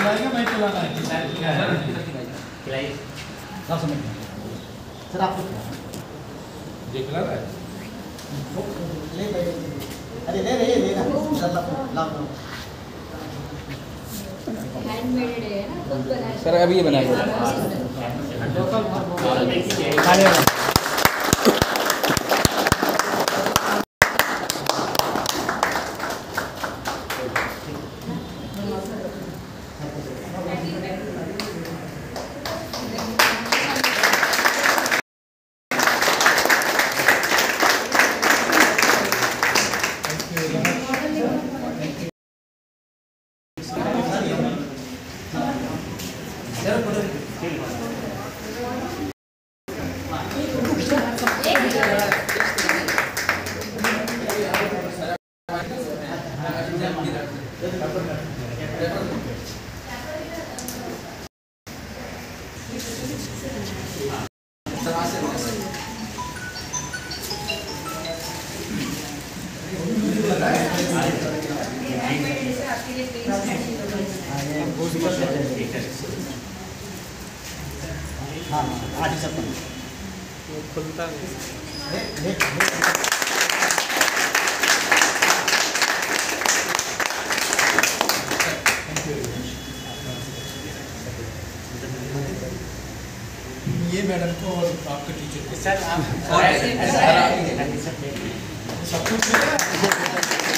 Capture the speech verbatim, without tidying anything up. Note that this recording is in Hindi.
खिलाएगा मैं खिलाना है खिलाइए दस मिनट सर आपको ये खिला रहा है ले ले अरे ले ले ले ना सर लाओ लाओ हैंडमेड है ना खुद बनाया सर अभी ये बनाइए हाँ आठ सब खुलता ये मैडम को और आपके टीचर को सर आप सब कुछ